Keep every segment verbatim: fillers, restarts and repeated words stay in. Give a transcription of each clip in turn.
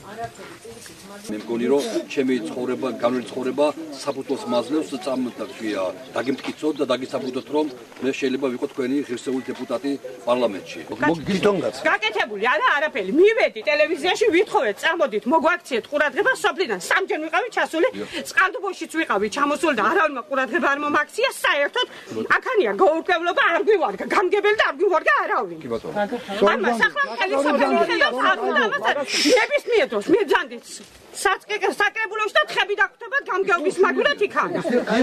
მე მგონი რომ ჩემი ცხოვრება, განვლილი ცხოვრება საფუძველს მაძლევს წამოთქვია, დაგემტკიცოთ და დაგისაბუთოთ რომ მე შეიძლება ვიყო თქვენი ღირსეული დეპუტატი პარლამენტში. მოგითონგაც. გაკეთებული არა არაფერი. მივედი ტელევიზიაში ვითხოვეთ, წამოდით, მოგვაქციეთ ყურადღება სოფლიდან. სამჯერ ვიყავი ჩასული, წყალტუბოშიც ვიყავი ჩამოსული და არავინმა ყურადღება არ მომაქცია, საერთოდ აქანია გაურკვევლობა არ გვივარგა, გამგებელი და არ გვივარგა არავინ. კი ბატონო. ამას ახლა მთელი სოფელი ხედავს ნებისმიერ დროს მე ძანდით საკრებულოში და თხები დაგვხვდება გამგეობის მაგურად იქანა.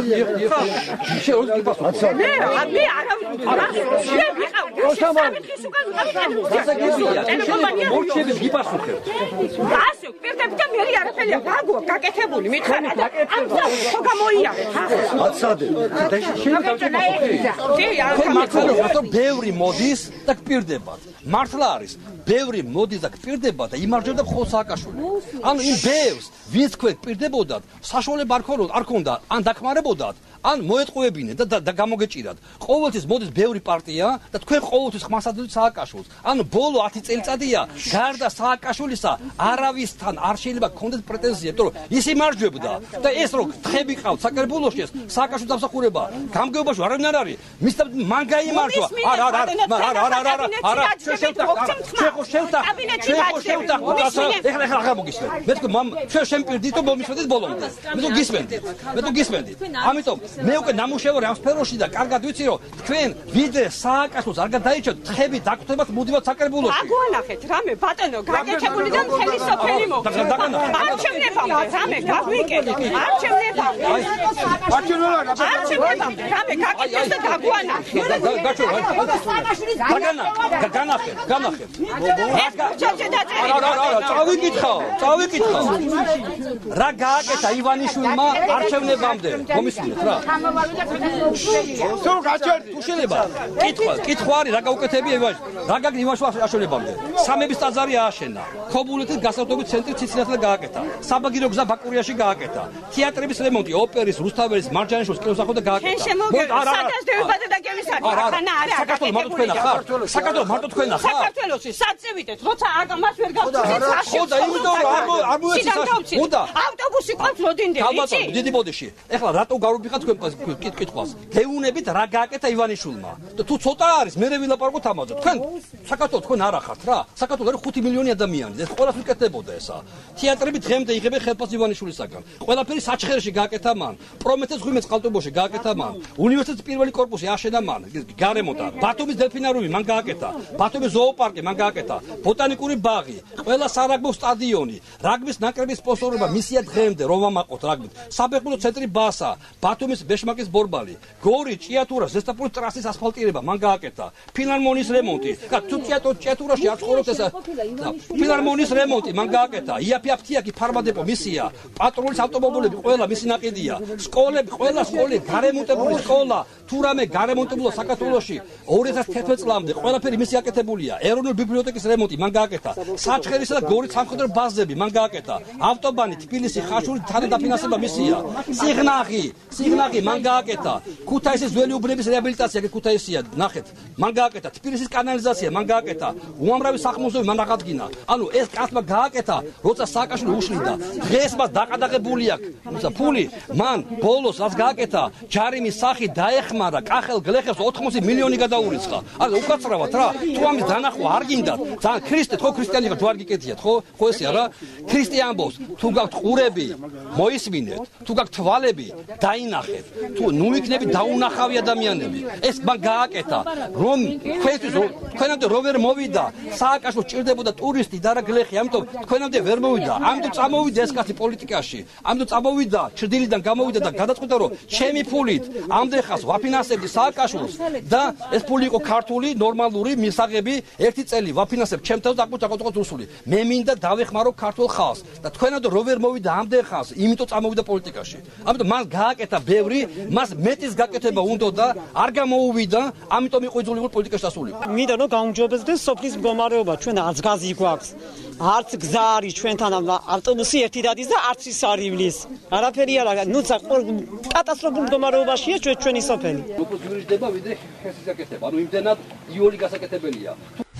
შენ როდი გიპასუხე? მე მე არავინ შე ვიყავ სამი უკან გასაგებია. მორჩები გიპასუხე. ასე პირდაპირ და მე არაფერია გაგო გაკეთებული მითხარა და ამ ხო გამოიარე. აცადე. და შენ მართლა რომ ბევრი მოდის და გპირდება. მართლა არის ბევრი მოდის და გპირდება და იმარჯვება მხოლოდ სააკაშვილი. ანუ იმ ბევრს ვინც თქვენ გპირდებოდათ, საშუალება არ ქონდათ, არ ქონდა, ან დახმარებოდათ, ან მოეტყუებინეთ და და გამოგეჭირათ. ყოველთვის მოდის ბევრი პარტია და თქვენ ყოველთვის ხმასადებით სააკაშვილს. ანუ ბოლო ათი წელიწადია გარდა სააკაშვილისა არავისთან არ შეიძლება გქონდეთ პრეტენზია, იმიტომ რომ ის იმარჯვებდა და ეს რო თხები ყავთ საკრებულოში ეს სააკაშვილის დამსახურება გამგეობაში არავინ არ არის. მის მან გაიმარჯვა. არა არა არა არა არა არა შევტა შეხო შევტა შეხო შევტა ეხლა ეხლა აღარ მოგისმენ. მე თქვენ მამ ჩვენ შემპირდით და მომისმენთ ბოლომდე. მე თუ გისმენდით. მე თუ გისმენდით. ამიტომ მე უკვე ნამუშევარი ამ სფეროში და კარგად ვიცი რომ თქვენ ვიდრე სააკაშვილს არ გადაიჭოთ თხები დაგვხვდებათ მუდმივად საკრებულოში. აგვანახეთ რამე ბატონო გაკეთებული და მთელი სოფელი მოგდა. არჩევნებამდე რამე გაგვიკეთეთ. არჩევნებამდე. არჩევნებამდე. არჩევნებამდე რამე გაკეთეთ და გაგვანახეთ. გაჩვენ. გაგანახეთ. განახეთ. განახეთ. არა არა არა წავიკითხავ. წავიკითხავ. რა გააკეთა ივანიშვილმა არჩევნებამდე? მომისმინეთ რა. თუ გაჩერდი. თუ შეიძლება. კითხვა, კითხვა არის რა გაუკეთებია ივანიშ. რა გაგ ივანიშვილს არჩევნებამდე? სამების ტაძარი ააშენა. ქობულეთის გასართობი ცენტრი ციცინათლე გააკეთა. საბაგირო გზა ბაკურიაში გააკეთა. თეატრების რემონტი, ოპერის, რუსთაველის, მარჯანიშვილის კინოსახლი გააკეთა. სადაზდებებადა და გემისაკი. ახანა არა. საქართველოს მარტო თქვენა ხარ? საქართველოს მარტო თქვენა ხარ? საქართველოში საწევიდეთ, როცა ამას ვერ გავწევით. ხო და იმიტომ რომ არ არ მოეცი ხოდა. ავტობუსი ყავს ლოდინდელი. ალბათ დიდი ბოდიში. ეხლა რატო გარუბიხარ თქვენ კითხვას? გეუნებით რა გააკეთა ივანიშვილმა? და თუ ცოტა არის, მე ვილაპარაკოთ ამაზე. თქვენ საქართველოს თქვენ არა ხართ რა? საქართველოს არის ხუთი მილიონი ადამიანი. ეს ყველას ვიკეთებოდა ესა. თეატრები დღემდე იღებენ ხელფასს ივანიშვილისაგან. ყველაფერი საჩხერში გააკეთა მან. პრომეთეს ღვინე წყალტუბოში გააკეთა მან. უნივერსიტეტის პირველი კორპუსი აშენა მან. გარემონტა. ბათუმის დელფინარიუმი მან გააკეთა. ბათუმის ზოოპარკი მან გააკეთა. ბოტანიკური ბაღი, ყველა სარაგბო სტადიონი, რაგბის ნაკრების სპონსორობა მისია დღემდე რომ ამაყოთ რაგბით. საფეხბურთო ცენტრი ბასა, ბათუმის ბეშმაკის ბორბალი, გორი, ჭიათურა, ზესტაფონის ტრასის ასფალტირება მან გააკეთა. ფილარმონიის რემონტი. თუ ჭიათურაში არ ცხოვრობთ ესა. ფილარმონიის რემონტი მან გააკეთა. იაფი აფთიაკი ფარმადეპო მისია. პატროლის ავტომობილები ყველა მისი ნაკიდია. სკოლები, ყველა სკოლი გარემონტებული სკოლა, თუ რამე გარემონტებულა საქართველოში ორი ათას თერთმეტ წლამდე ყველაფერი მისი აკეთებულია. ეროვნული ბიბლიოთეკის რემონტი მან გააკეთა. საჩხერისა და გორის სამხედრო ბაზები მან გააკეთა. ავტობანი თბილისი ხაშური თანადაფინანსება მისია. სიღნაღი, სიღნაღი მან გააკეთა. ქუთაისის ძველი უბნების რეაბილიტაცია ქუთაისია, ნახეთ, მან გააკეთა. თბილისის კანალიზაცია მან გააკეთა. უამრავი სახლ-მუზეუმი მან აღადგინა. ანუ ეს კაცმა გააკეთა, როცა სააკაშვილი უშლიდა. დღეს მას დაყადაღებული აქვს. თუმცა ფული მან ბოლოს რაც გააკეთა, ჯარიმის სახით დაეხმარა კახელ გლეხებს ოთხმოცი მილიონი გადაურიცხა. არა უკაცრავად რა. თუ ამის დანახვა არ გინდათ, ძალიან ქრისტე, ხო ქრისტიანი ხარ, თუ არ გიკეთიათ, ხო? ხო ესე არა? ქრისტე ამბობს, თუ გაქვთ ყურები, მოისმინეთ, თუ გაქვთ თვალები, დაინახეთ. თუ ნუ იქნები დაუნახავი ადამიანები. ეს მან გააკეთა, რომ თქვენთვის თქვენამდე რო ვერ მოვიდა, სააკაშვილს ჭირდებოდა ტურისტი და რა გლეხი, ამიტომ თქვენამდე ვერ მოვიდა. ამიტომ წამოვიდა ეს კაცი პოლიტიკაში. ამიტომ წამოვიდა, ჭრდილიდან გამოვიდა და გადაწყვიტა, რომ ჩემი ფულით ამდენ ხანს ვაფინანსებდი სააკაშვილს და ეს ფული იყო ქართული, ნორმალური მისაღები, ერთი წელი ვაფინანსებ ჩემთან და აკუთაკოთ რუსული. მე მინდა დავეხმარო ქართულ ხალხს და თქვენამდე რო ვერ მოვიდა ამდენ ხანს, იმიტომ წამოვიდა პოლიტიკაში. ამიტომ მან გააკეთა ბევრი, მას მეტის გაკეთება უნდა და არ გამოუვიდა, ამიტომ იყო იძულებული პოლიტიკაში დასულიყო. მინდა რომ გაუმჯობესდეს სოფლის მდგომარეობა, ჩვენ არც გაზი გვაქვს, არც გზა არის ჩვენთან, ავტობუსი ერთი დადის და არც ის არ ივლის. არაფერი არა, ნუ კატასტროფულ მდგომარეობაშია ჩვენ ჩვენი სოფელი. უფრო ძვირიდება ვიდრე ხესის გაკეთება. ანუ იმდენად იოლი გასაკეთებელია.